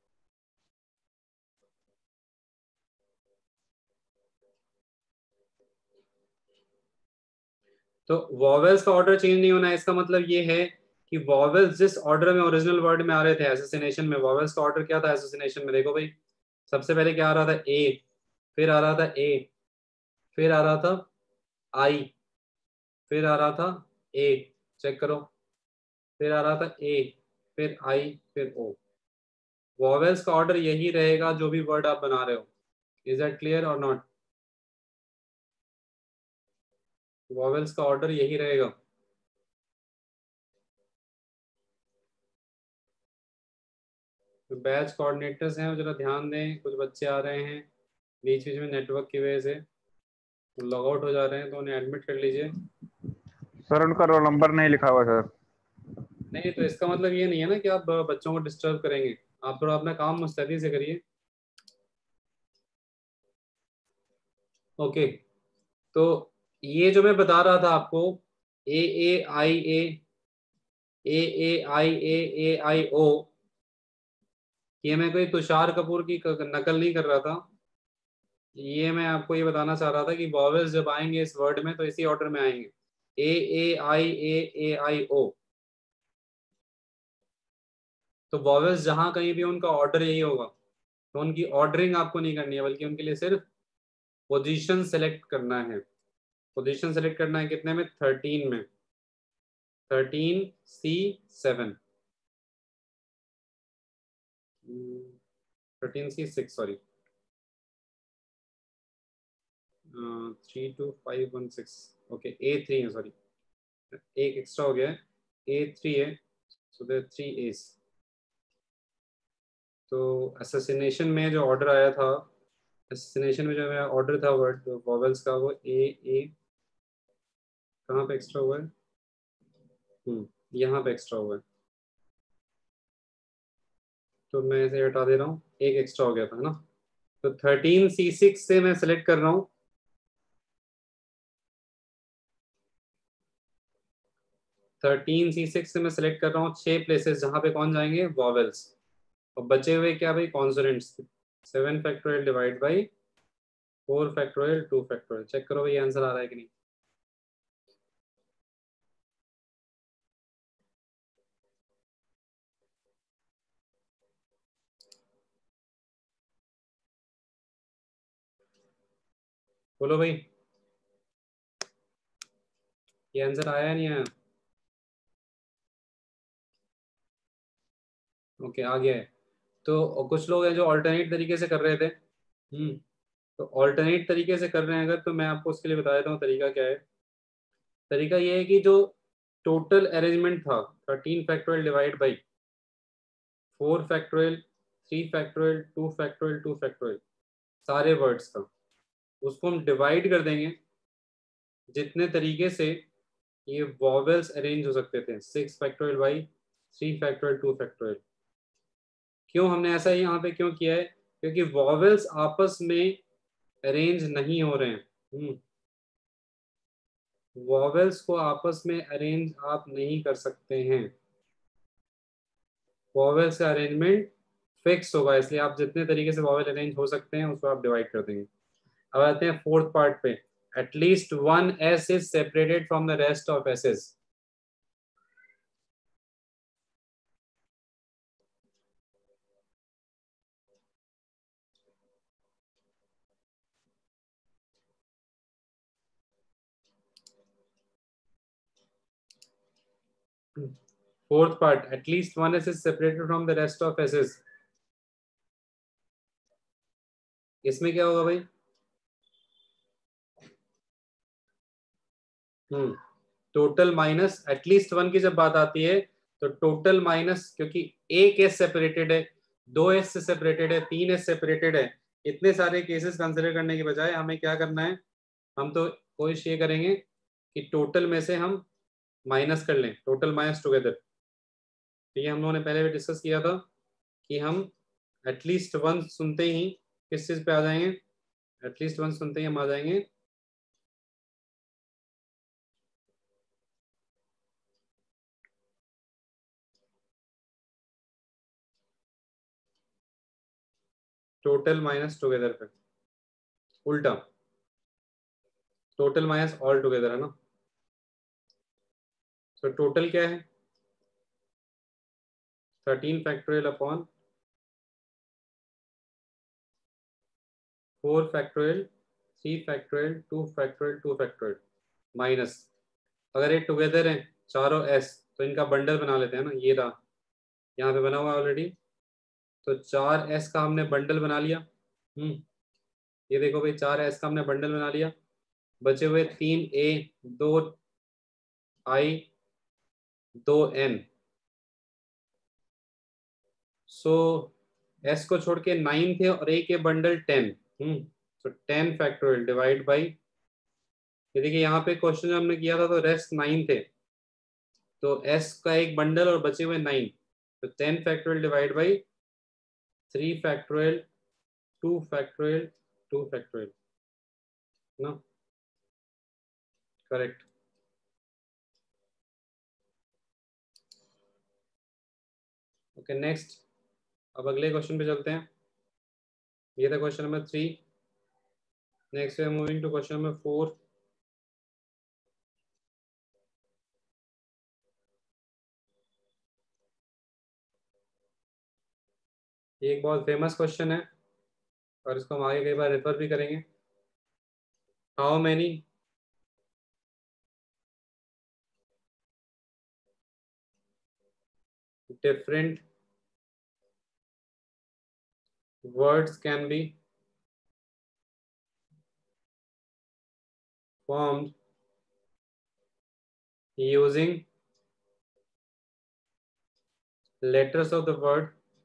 तो वॉवेल्स का ऑर्डर चेंज नहीं होना है, इसका मतलब ये है कि वॉवेल्स जिस ऑर्डर में ओरिजिनल वर्ड में आ रहे थे एसोसिनेशन में, वॉवेल्स का ऑर्डर क्या था एसोसिनेशन में, देखो भाई सबसे पहले क्या आ रहा था, ए, फिर आ रहा था ए, फिर आ रहा था आई, फिर आ रहा था ए, चेक करो, फिर आ रहा था ए, फिर आई, फिर ओ। वॉवेल्स का ऑर्डर यही रहेगा जो भी वर्ड आप बना रहे हो। इज दैट क्लियर और नॉट? वॉवेल्स का ऑर्डर यही रहेगा। तो बैच कोऑर्डिनेटर्स हैं वो जरा ध्यान दें, कुछ बच्चे आ रहे हैं बीच बीच में नेटवर्क की वजह से लॉग आउट हो जा रहे हैं, तो उन्हें एडमिट कर लीजिए। सर उनका रोल नंबर नहीं लिखा हुआ सर। नहीं तो इसका मतलब ये नहीं है ना कि आप बच्चों को डिस्टर्ब करेंगे, आप थोड़ा अपना काम मुस्तैदी से करिए। ओके, तो ये जो मैं बता रहा था आपको, ए ए आई ए, ए ए आई ए, ए आई ओ, ये मैं कोई तुषार कपूर की क- नकल नहीं कर रहा था। ये मैं आपको ये बताना चाह रहा था कि वॉवेल्स जब आएंगे इस वर्ड में तो इसी ऑर्डर में आएंगे, ए ए आई ए, ए आई ओ। तो वॉवेल्स जहां कहीं भी उनका ऑर्डर यही होगा, तो उनकी ऑर्डरिंग आपको नहीं करनी है, बल्कि उनके लिए सिर्फ पोजीशन सेलेक्ट करना है। पोजीशन सेलेक्ट करना है कितने में? थर्टीन में, thirteen C seven, thirteen C six, sorry, three two five one six. Okay, A three है, सॉरी, एक एक्स्ट्रा हो गया है, ए थ्री है, सो देयर थ्री एस। तो असोसिनेशन में जो ऑर्डर आया था, असोसिनेशन में जो मेरा ऑर्डर था वर्ड वॉवेल्स का, वो ए ए कहाँ पे एक्स्ट्रा हुआ है? हम्म यहाँ पे एक्स्ट्रा हुआ है, तो मैं इसे हटा दे रहा हूँ, एक एक्स्ट्रा हो गया था, है ना। तो थर्टीन सी सिक्स से मैं सेलेक्ट कर रहा हूँ, थर्टीन सी सिक्स से मैं सेलेक्ट कर रहा हूँ छह प्लेसेस जहां पे कौन जाएंगे? वॉवेल्स। और बचे हुए क्या भाई? Consonants. Seven factorial divide by four factorial two factorial. Check करो भाई आंसर आ रहा है कि नहीं। बोलो भाई, ये आंसर आया या नहीं आया? ओके, आ गया है। तो कुछ लोग हैं जो ऑल्टरनेट तरीके से कर रहे थे। हम्म तो ऑल्टरनेट तरीके से कर रहे हैं अगर, तो मैं आपको उसके लिए बता देता हूँ तरीका क्या है। तरीका ये है कि जो टोटल अरेंजमेंट था, thirteen factorial divide by four factorial, three factorial, two factorial, two factorial, सारे वर्ड्स का, उसको हम डिवाइड कर देंगे जितने तरीके से ये वॉवेल्स अरेंज हो सकते थे, six factorial by three factorial, two factorial. क्यों हमने ऐसा यहाँ पे क्यों किया है? क्योंकि वॉवेल्स आपस में अरेंज नहीं हो रहे हैं। हम्म वॉवेल्स को आपस में अरेंज आप नहीं कर सकते हैं। वॉवेल्स का अरेंजमेंट फिक्स होगा, इसलिए आप जितने तरीके से वॉवेल अरेंज हो सकते हैं उसको आप डिवाइड कर देंगे। अब आते हैं फोर्थ पार्ट पे। At least one S is separated from the rest of S's. Fourth part, at least one S is separated from the rest of S's. इसमें क्या होगा भाई? Hmm total minus at least one की जब बात आती है, तो टोटल माइनस, क्योंकि एक एस सेपरेटेड है, दो एस से सेपरेटेड है, तीन एस सेपरेटेड है, इतने सारे केसेस कंसिडर करने के बजाय हमें क्या करना है? हम तो कोशिश ये करेंगे कि टोटल में से हम माइनस कर लें, टोटल माइनस टुगेदर। तो ये हम लोगों ने पहले भी डिस्कस किया था कि हम एटलीस्ट वन सुनते ही किस चीज पे आ जाएंगे? एटलीस्ट वन सुनते ही हम आ जाएंगे टोटल माइनस टुगेदर पे। उल्टा, टोटल माइनस ऑल टुगेदर, है ना। तो टोटल क्या है? Thirteen factorial upon four factorial, three factorial, two factorial, two factorial, minus, अगर ये टुगेदर है चारों एस, तो इनका बंडल बना लेते हैं ना। ये रहा, यहाँ पे बना हुआ ऑलरेडी। तो चार एस का हमने बंडल बना लिया। हम्म ये देखो भाई, चार एस का हमने बंडल बना लिया। बचे हुए तीन ए, दो आई, दो एन। सो एस को छोड़ के नाइन थे और ए के बंडल टेन। हम्म तो टेन फैक्टोरियल डिवाइड बाई, ये देखिए यहाँ पे क्वेश्चन जो हमने किया था तो रेस्ट नाइन थे, तो एस का एक बंडल और बचे हुए नाइन, तो ten factorial divide by three factorial, two factorial, two factorial, ना। करेक्ट। ओके नेक्स्ट, अब अगले क्वेश्चन पे चलते हैं। ये था question number three. Next we are moving to question number four. ये एक बहुत फेमस क्वेश्चन है और इसको हम आगे कई बार रेफर भी करेंगे। How many different words can be formed using letters of the word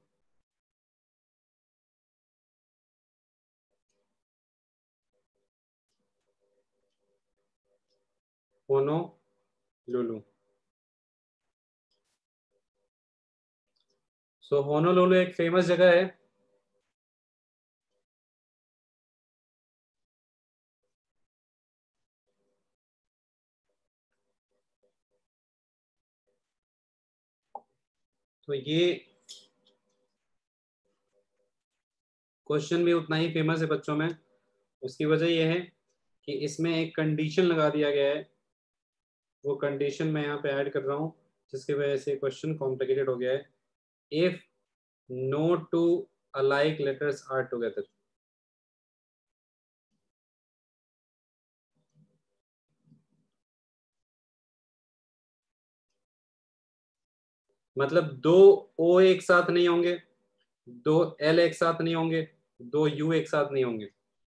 Honolulu। So Honolulu एक फेमस जगह है। तो ये क्वेश्चन भी उतना ही फेमस है बच्चों में। उसकी वजह यह है कि इसमें एक कंडीशन लगा दिया गया है। वो कंडीशन मैं यहाँ पे ऐड कर रहा हूँ जिसकी वजह से क्वेश्चन कॉम्प्लिकेटेड हो गया है। If no two alike letters are together, मतलब दो ओ एक साथ नहीं होंगे, दो एल एक साथ नहीं होंगे, दो यू एक साथ नहीं होंगे।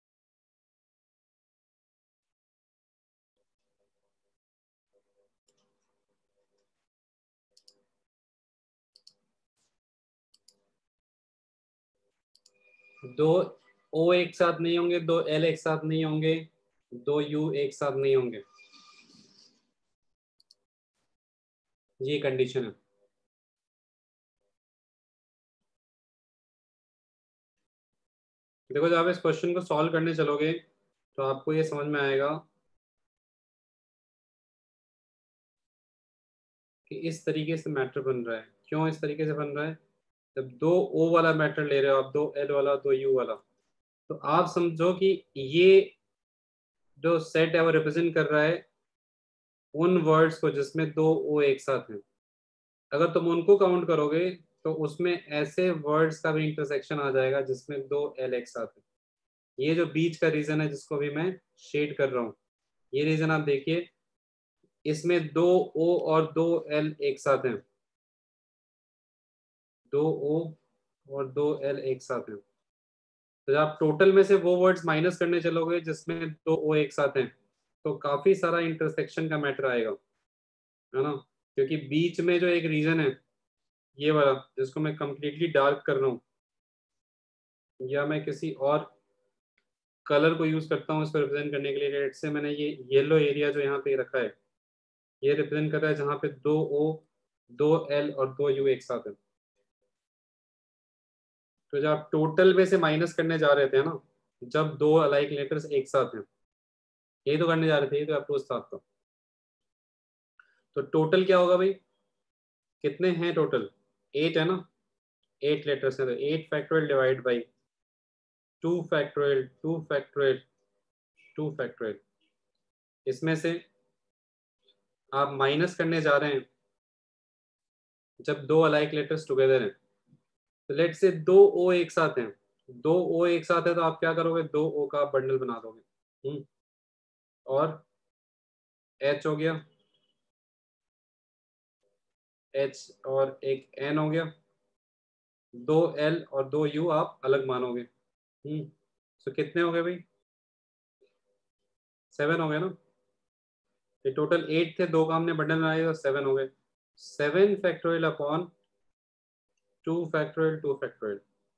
दो ओ एक साथ नहीं होंगे, दो एल एक साथ नहीं होंगे, दो यू एक साथ नहीं होंगे। ये कंडीशन है। देखो जब आप इस क्वेश्चन को सॉल्व करने चलोगे तो आपको ये समझ में आएगा कि इस तरीके से मैटर बन रहा है। क्यों इस तरीके से बन रहा है? जब दो ओ वाला मैटर ले रहे हो आप, दो एल वाला, दो यू वाला, तो आप समझो कि ये जो सेट है वो रिप्रेजेंट कर रहा है उन वर्ड्स को जिसमें दो ओ एक साथ हैं। अगर तुम उनको काउंट करोगे तो उसमें ऐसे वर्ड्स का भी इंटरसेक्शन आ जाएगा जिसमें दो एल एक साथ है। ये जो बीच का रीजन है जिसको भी मैं शेड कर रहा हूँ, ये रीजन आप देखिए, इसमें दो ओ और दो एल एक साथ हैं, दो ओ और दो एल एक साथ हैं। तो जब आप टोटल में से वो वर्ड्स माइनस करने चलोगे जिसमें दो ओ एक साथ हैं तो काफी सारा इंटरसेक्शन का मैटर आएगा, है ना। क्योंकि बीच में जो एक रीजन है ये वाला जिसको मैं कंप्लीटली डार्क कर रहा हूँ, या मैं किसी और कलर को यूज करता हूँ इसको रिप्रेजेंट करने के लिए, से मैंने ये येलो एरिया जो यहाँ पे रखा है ये रिप्रेजेंट कर रहा है जहाँ पे दो ओ, दो एल और दो यू एक साथ है। तो जब आप टोटल में से माइनस करने जा रहे थे ना, जब दो अलाइक लेटर्स एक साथ हैं, यही तो करने जा रहे थे, ये तो अप्रोच था आपका। तो टोटल क्या होगा भाई, कितने हैं टोटल? एट है ना, एट लेटर्स हैं, तो eight factorial divide by two factorial, two factorial, two factorial. इसमें से आप माइनस करने जा रहे हैं जब दो अलाइक लेटर्स टुगेदर हैं। तो लेट से दो ओ एक साथ हैं, दो ओ एक साथ है तो आप क्या करोगे, दो ओ का बंडल बना दोगे। हम्म और एच हो गया, एच और एक एन हो गया, दो एल और दो यू आप अलग मानोगे। हम्म तो कितने हो गए भाई? सेवन हो गए ना। ये टोटल एट थे, दो का हमने बंडल बनाए तो सेवन हो गए। Seven factorial upon two factorial, two factorial.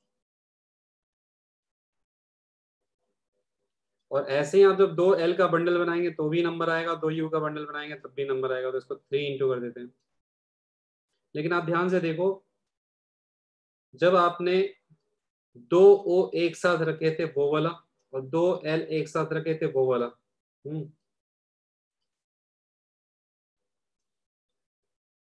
और ऐसे ही आप जब दो एल का बंडल बनाएंगे तो भी नंबर आएगा, दो यू का बंडल बनाएंगे तब भी नंबर आएगा, तो इसको थ्री इंटू कर देते हैं। लेकिन आप ध्यान से देखो, जब आपने दो ओ एक साथ रखे थे वो वाला और दो एल एक साथ रखे थे वो वाला, हम्म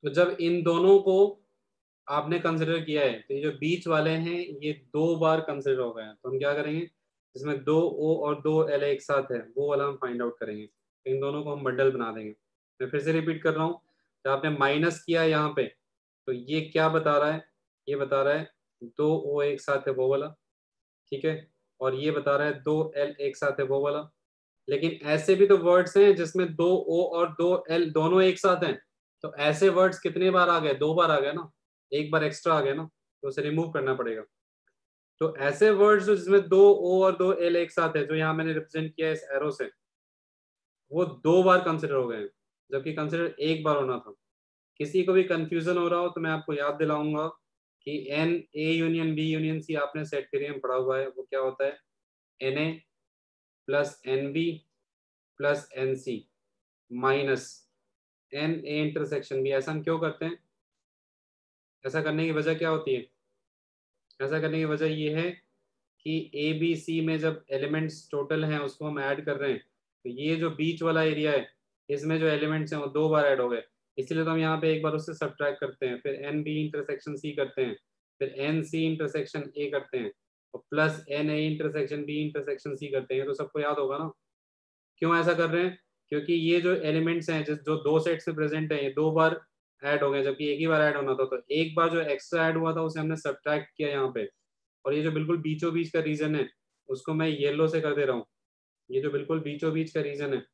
तो जब इन दोनों को आपने कंसिडर किया है तो ये जो बीच वाले हैं ये दो बार कंसिडर हो गए हैं, तो हम क्या करेंगे, इसमें दो ओ और दो एल एक साथ है वो वाला हम फाइंड आउट करेंगे। इन दोनों को हम बंडल बना देंगे। मैं फिर से रिपीट कर रहा हूँ, जब आपने माइनस किया यहाँ पे तो ये क्या बता रहा है, ये बता रहा है दो ओ एक साथ है वो वाला, ठीक है, और ये बता रहा है दो एल एक साथ है वो वाला। लेकिन ऐसे भी तो वर्ड्स हैं जिसमें दो ओ और दो एल दोनों एक साथ हैं, तो ऐसे वर्ड्स कितने बार आ गए, दो बार आ गए ना, एक बार एक्स्ट्रा आ गया ना, तो उसे रिमूव करना पड़ेगा। तो ऐसे वर्ड्स जिसमें दो ओ और दो एल एक साथ है, जो यहाँ मैंने रिप्रेजेंट किया है इस एरो से, वो दो बार कंसिडर हो गए हैं, जबकि कंसिडर एक बार होना था। किसी को भी कंफ्यूजन हो रहा हो तो मैं आपको याद दिलाऊंगा कि N A union B union C आपने सेट थ्योरी में पढ़ा हुआ है, वो क्या होता है, N A plus N B plus N C minus N A intersection B. ऐसा हम क्यों करते हैं, ऐसा करने की वजह क्या होती है, ऐसा करने की वजह ये है कि ए बी सी में जब एलिमेंट्स टोटल हैं उसको हम ऐड कर रहे हैं, तो ये जो बीच वाला एरिया है इसमें जो एलिमेंट्स हैं वो दो बार ऐड हो गए, इसलिए तो हम यहाँ पे एक बार उससे सब्ट्रैक्ट करते हैं, फिर एन बी इंटरसेक्शन सी करते हैं, फिर एन सी इंटरसेक्शन ए करते हैं, और plus n A intersection B intersection C करते हैं। तो सबको याद होगा ना क्यों ऐसा कर रहे हैं, क्योंकि ये जो एलिमेंट्स हैं जिस जो दो सेट्स में प्रेजेंट है ये दो बार ऐड हो गए, जबकि एक ही बार ऐड होना था, तो एक बार जो एक्स्ट्रा ऐड हुआ था उसे हमने सब्ट्रैक्ट किया यहाँ पे। और ये जो बिल्कुल बीचों बीच का रीजन है उसको मैं येलो से कर दे रहा हूँ, ये जो बिल्कुल बीचों बीच का रीजन है,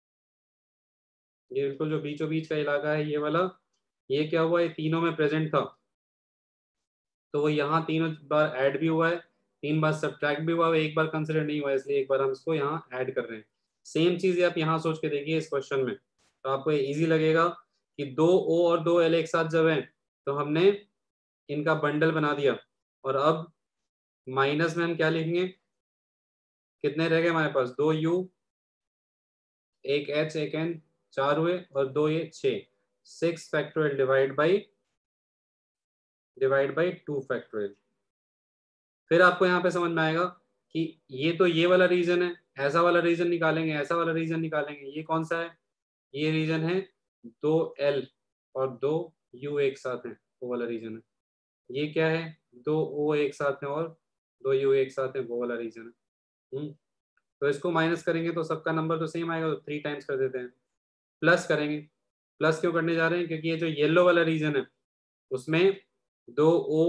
ये बिल्कुल जो बीचों बीच का इलाका है ये वाला, ये क्या हुआ, ये तीनों में प्रेजेंट था, तो वो यहाँ तीनों बार ऐड भी हुआ है, तीन बार सब्ट्रैक्ट भी हुआ है, एक बार कंसिडर नहीं हुआ है, इसलिए एक बार हम इसको यहाँ ऐड कर रहे हैं। सेम चीज आप यहाँ सोच के देखिए इस क्वेश्चन में, तो आपको इजी लगेगा कि दो ओ और दो एल एक साथ जब है तो हमने इनका बंडल बना दिया, और अब माइनस में हम क्या लिखेंगे, कितने रह गए हमारे पास, दो यू एक एच एक एन, चार हुए, और दो ये छः, six factorial divide by divide by two factorial. फिर आपको यहाँ पे समझ में आएगा कि ये तो ये वाला रीजन है, ऐसा वाला रीजन निकालेंगे, ऐसा वाला रीजन निकालेंगे, ये कौन सा है, ये रीजन है दो एल और दो यू एक साथ है वो वाला रीजन है। ये क्या है, दो ओ एक साथ है और दो यू एक साथ है वो वाला रीजन है। हम्म तो इसको माइनस करेंगे तो सबका नंबर तो सेम आएगा, तो थ्री टाइम्स कर देते हैं। प्लस करेंगे, प्लस क्यों करने जा रहे हैं, क्योंकि ये जो येलो वाला रीजन है उसमें दो ओ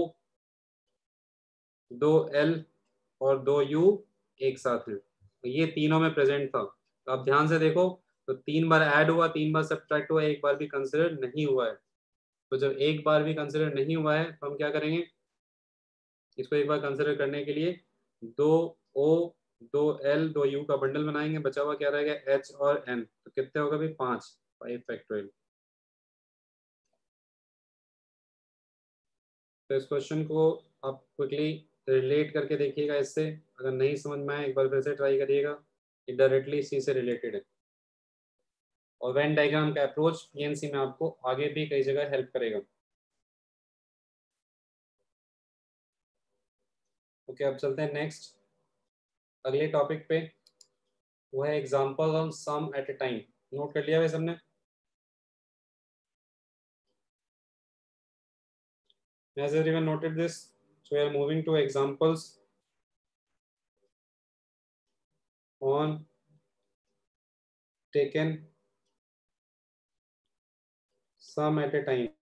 दो एल और दो यू एक साथ हैं, तो ये तीनों में प्रेजेंट था। तो आप ध्यान से देखो, तो तीन बार ऐड हुआ, तीन बार सब्ट्रैक्ट हुआ, एक बार भी कंसिडर नहीं हुआ है। तो जब एक बार भी कंसिडर नहीं हुआ है तो हम क्या करेंगे, इसको एक बार कंसिडर करने के लिए दो ओ दो एल दो यू का बंडल बनाएंगे, बचा हुआ क्या रहेगा, एच और एन, तो कितने होगा भाई, पांच, फाइव फैक्टोरियल। तो इस क्वेश्चन को आप क्विकली रिलेट करके देखिएगा इससे, अगर नहीं समझ में आए एक बार फिर से ट्राई करिएगा, ये डायरेक्टली इसी से रिलेटेड है। और वेन डायग्राम का अप्रोच पीएनसी में आपको आगे भी कई जगह हेल्प करेगा। ओके, अब चलते हैं नेक्स्ट अगले टॉपिक पे, वो है example of some at a time. Note कर लिया भाई सबने? Has everyone noted this? So we are moving to examples on taken sum at a time.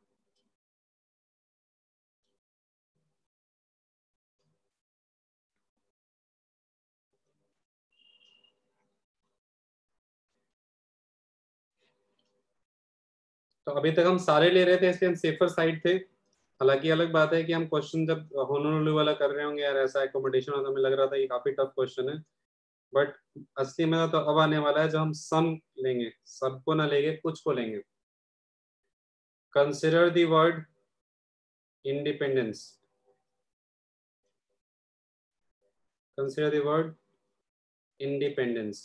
तो अभी तक हम सारे ले रहे थे इसलिए हम सेफर साइड थे। हालांकि अलग बात है कि हम क्वेश्चन जब होनोलुलु वाला कर रहे होंगे यार, ऐसा एकोमोडेशन वाला, हमें लग रहा था ये काफी टफ क्वेश्चन है, बट असली में तो अब आने वाला है जब हम सम लेंगे, सबको ना लेंगे कुछ को लेंगे। Consider the word independence, consider the word independence.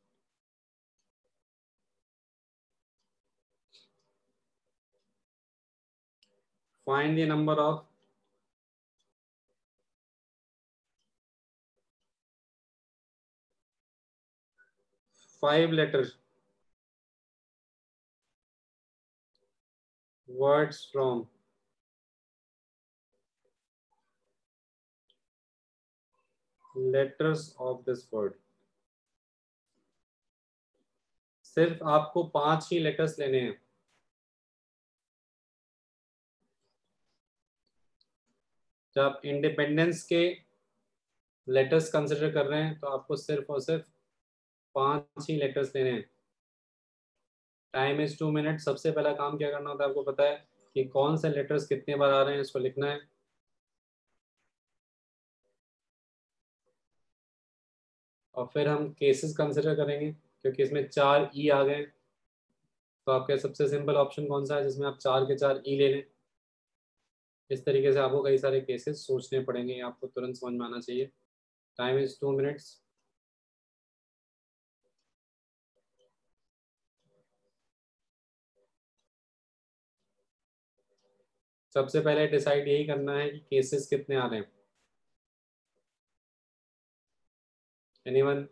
Find the number of five letters words from letters of this word. सिर्फ आपको पांच ही लेटर्स लेने हैं। जब आप इंडिपेंडेंस के लेटर्स कंसिडर कर रहे हैं तो आपको सिर्फ और सिर्फ पांच ही लेटर्स लेने हैं। Time is two minute. सबसे पहला काम क्या करना होता है आपको पता है कि कौन से लेटर्स कितने बार आ रहे हैं, इसको लिखना है। और फिर हम केसेस कंसिडर करेंगे क्योंकि इसमें चार ई आ गए। तो आपका सबसे सिंपल ऑप्शन कौन सा है जिसमें आप चार के चार ई ले लें। इस तरीके से आपको कई सारे केसेस सोचने पड़ेंगे, आपको तुरंत समझ में आना चाहिए। Time is two minutes. सबसे पहले डिसाइड यही करना है कि केसेस कितने आ रहे हैं। एनीवन?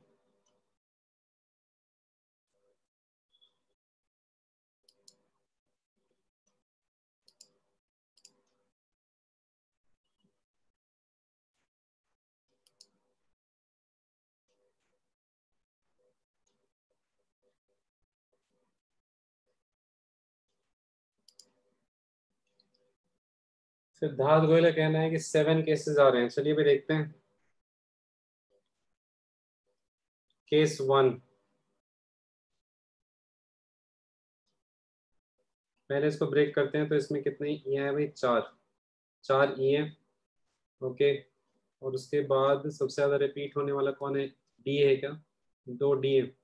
सिद्धार्थ गोयल का कहना है कि सेवन केसेस आ रहे हैं। चलिए भी देखते हैं। केस वन, पहले इसको ब्रेक करते हैं। तो इसमें कितने ई है भाई? चार। चार ई है। ओके। और उसके बाद सबसे ज्यादा रिपीट होने वाला कौन है? डी है क्या? दो डी है।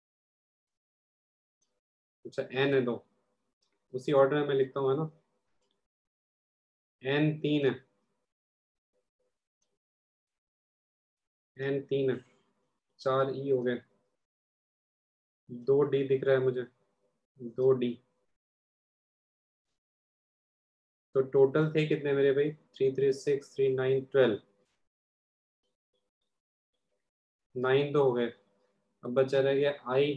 अच्छा, एन है दो। उसी ऑर्डर में मैं लिखता हूँ, है ना। एन तीन है। एन तीन है। चार ई हो गए। दो डी दिख रहा है मुझे। दो डी। तो टोटल थे कितने मेरे भाई? Three three six three nine twelve. Nine तो हो गए। अब बचा रह गया आई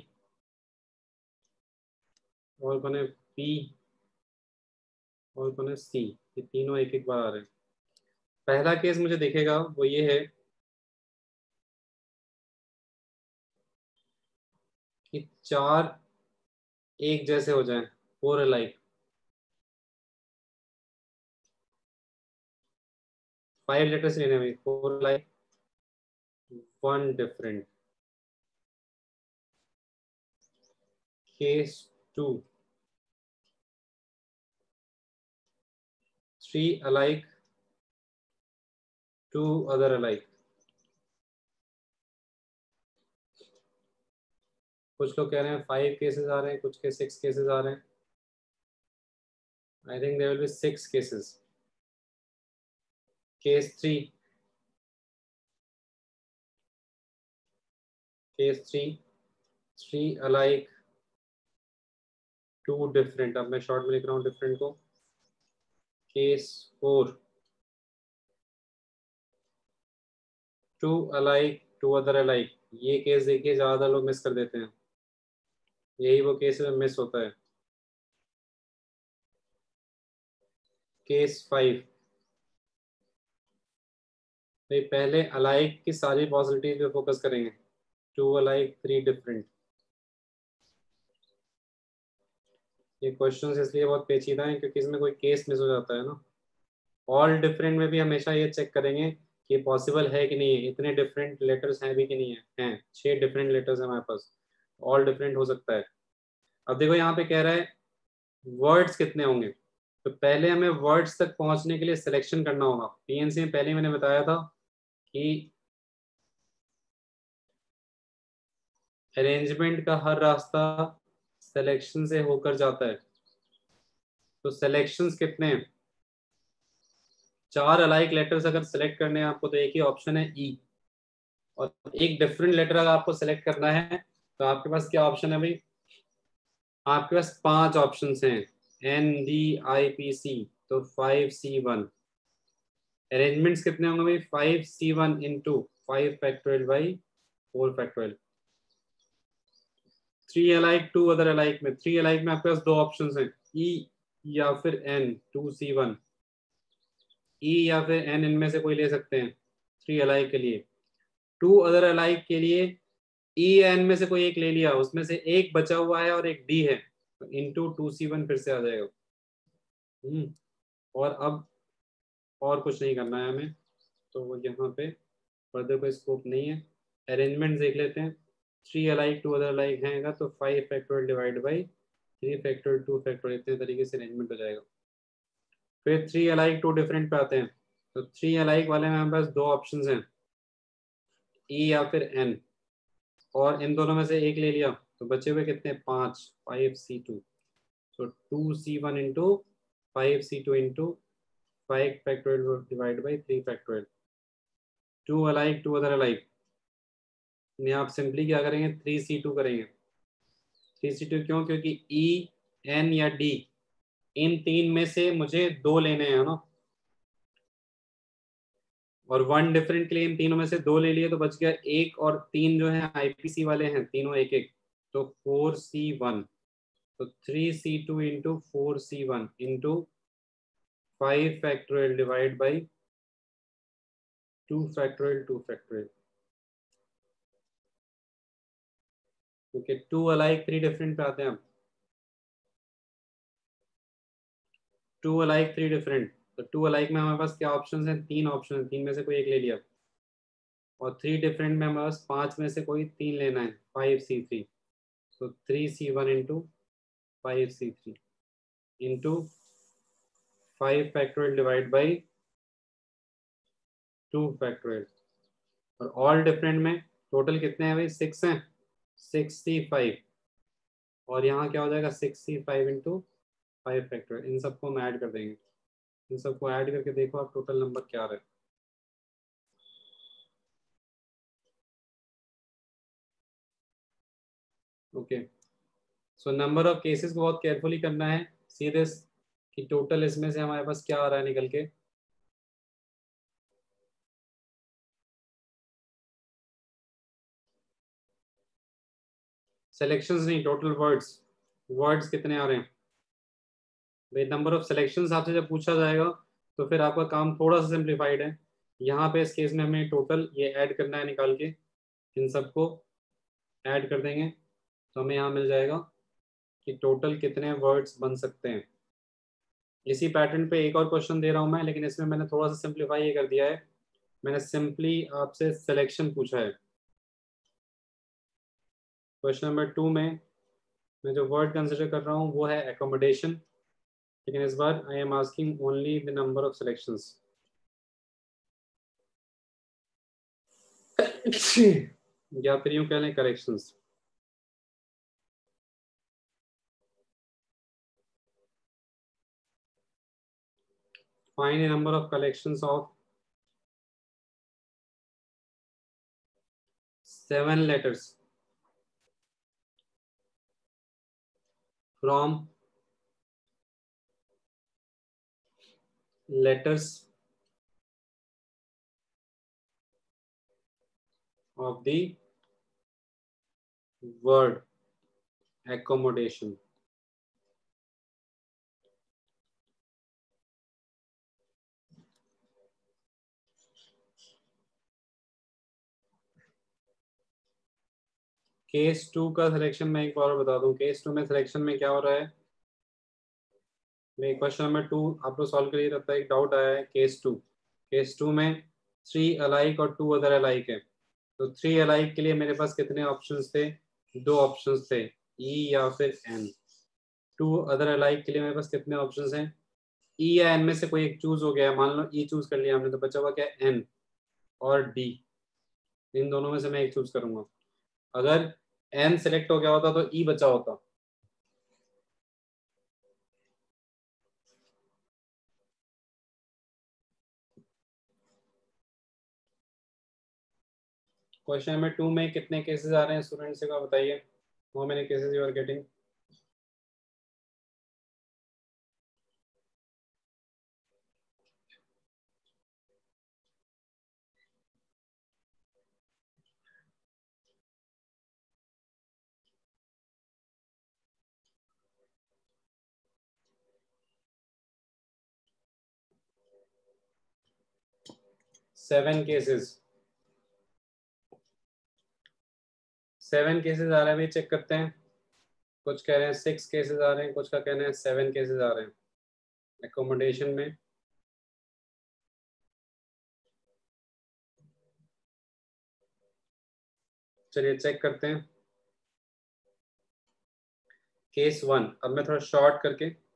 और कौन है? पी और कौन है? सी। ये तीनों एक एक बार आ रहे हैं। पहला केस मुझे दिखेगा वो ये है कि चार एक जैसे हो जाएं, फोर अलाइक। फाइव लेटर्स लेने में, four alike, one different. Case two, three alike, two other alike. कुछ लोग कह रहे हैं फाइव केसेस आ रहे हैं, कुछ के सिक्स केसेस आ रहे हैं। I think there will be six cases. Case three, case three, three alike, two different. अब मैं शॉर्ट में लिख रहा हूँ डिफरेंट को। Case four, two alike, two other alike. ये केस देखिए ज्यादा लोग मिस कर देते हैं, यही वो केस में मिस होता है। केस फाइव, भाई पहले अलाइक की सारी पॉसिबिलिटीज पे फोकस करेंगे। Two alike, three different. ये क्वेश्चंस इसलिए बहुत पेचीदा है क्योंकि इसमें कोई केस मिस हो जाता है ना। ऑल डिफरेंट में भी हमेशा ये चेक करेंगे कि पॉसिबल है कि नहीं है। इतने डिफरेंट लेटर्स हैं भी कि नहीं है? हैं, छह डिफरेंट लेटर्स है हमारे पास। ऑल डिफरेंट हो सकता है। अब देखो यहाँ पे कह रहा है वर्ड्स कितने होंगे। तो पहले हमें वर्ड्स तक पहुंचने के लिए सिलेक्शन करना होगा। पीएनसी में पहले मैंने बताया था कि अरेंजमेंट का हर रास्ता सिलेक्शन से होकर जाता है। तो सिलेक्शंस कितने हैं? चार अलाइक लेटर्स अगर सिलेक्ट करने हैं आपको तो एक ही ऑप्शन है ई। और एक डिफरेंट लेटर अगर आपको सिलेक्ट करना है तो आपके पास क्या ऑप्शन है भाई? आपके पास पांच ऑप्शन हैं। N D I P C. तो फाइव सी वन। अरेंजमेंट्स कितने होंगे भाई? Five C one into five factorial by four factorial. Three alike, two other alike में, थ्री अलाइक में आपके पास दो ऑप्शन हैं, ई या फिर N, two C one, E या फिर एन, इनमें से कोई ले सकते हैं थ्री अलाइक के लिए। टू अदर अलाइक के लिए ई एन में से कोई एक ले लिया, उसमें से एक बचा हुआ है और एक डी है, तो इंटू टू सी वन फिर से आ जाएगा। हम्म और अब और कुछ नहीं करना है हमें, तो यहाँ पे फर्दर कोई स्कोप नहीं है। अरेंजमेंट देख लेते हैं। Three alike two other alike है तो five factorial divide by three factorial two factorial, इतने तरीके से अरेंजमेंट हो जाएगा। फिर थ्री अलाइक टू डिफरेंट पे आते हैं, तो थ्री अलाइक वाले में हमारे पास दो ऑप्शंस हैं, ई या फिर एन, और इन दोनों में से एक ले लिया तो बचे हुए कितने, पाँच, five C two. So two C one into five C two into five factorial divide by three factorial. Two alike two other alike, आप सिंपली क्या करेंगे, थ्री सी टू करेंगे। थ्री सी टू क्यों, क्योंकि ई एन या D, इन तीन में से मुझे दो लेने हैं ना, और वन डिफरेंट के लिए इन तीनों में से दो ले लिए तो बच गया एक, और तीन जो है आईपीसी वाले हैं तीनों एक एक, तो फोर सी वन। तो three C two into four C one into five factorial divide by two factorial two factorial. Okay, two alike three different पे आते हैं हम। टू अलाइक थ्री डिफरेंट, तो टू अलाइक में हमारे पास क्या ऑप्शन है, तीन ऑप्शन है, तीन में से कोई एक ले लिया। और थ्री डिफरेंट में हमारे पास पांच में से कोई तीन लेना है, फाइव सी थ्री। तो three C one into five C three into five factorial divide by two factorial. और ऑल डिफरेंट में टोटल कितने हैं भाई, सिक्स हैं, सिक्सटी फाइव। और यहाँ क्या हो जाएगा, sixty five into five factorial. इन सबको हम ऐड कर देंगे, इन सबको ऐड करके देखो आप टोटल नंबर क्या आ रहा है। Okay, so number of cases को बहुत केयरफुली करना है, सीधे कि टोटल इसमें से हमारे पास क्या आ रहा है निकल के। सिलेक्शंस नहीं, टोटल वर्ड्स, वर्ड्स कितने आ रहे हैं भाई। नंबर ऑफ सिलेक्शंस आपसे जब पूछा जाएगा तो फिर आपका काम थोड़ा सा सिंप्लीफाइड है। यहाँ पे इस केस में हमें टोटल ये ऐड करना है निकाल के, इन सबको ऐड कर देंगे तो हमें यहाँ मिल जाएगा कि टोटल कितने वर्ड्स बन सकते हैं। इसी पैटर्न पे एक और क्वेश्चन दे रहा हूँ मैं, लेकिन इसमें मैंने थोड़ा सा सिंप्लीफाई ये कर दिया है। मैंने सिंपली आपसे सिलेक्शन पूछा है। क्वेश्चन नंबर टू में मैं जो वर्ड कंसिडर कर रहा हूँ वो है एकोमोडेशन, लेकिन इस बार I am asking only the number of selections. या फिर यूं कह लें corrections. Find the number of collections of seven letters from letters of the word accommodation। Case two का सिलेक्शन मैं एक बार बता दूं, केस टू में सिलेक्शन में क्या हो रहा है, मैं क्वेश्चन नंबर टू आप लोग सॉल्व करिए, तब तक एक डाउट आया है। केस टू, केस टू में थ्री अलाइक और टू अदर अलाइक है, तो थ्री अलाइक के लिए मेरे पास कितने ऑप्शंस थे, दो ऑप्शंस थे, ई या फिर एन। टू अदर अलाइक के लिए मेरे पास कितने ऑप्शंस हैं, ई या एन में से कोई एक चूज हो गया, मान लो ई चूज कर लिया हमने, तो बचा हुआ क्या, एन और डी। इन दोनों में से मैं एक चूज करूंगा। अगर एन सेलेक्ट हो गया होता तो ई बचा होता। क्वेश्चन नंबर टू में कितने केसेस आ रहे हैं स्टूडेंट से, को बताइए, how many cases you are getting. Seven cases seven cases आ रहे हैं भाई, चेक करते हैं। कुछ कह रहे हैं सिक्स केसेस आ रहे हैं, कुछ का कहना है सेवन केसेस आ रहे हैं एकोमोडेशन में। चलिए चेक करते हैं केस वन। अब मैं थोड़ा शॉर्ट करके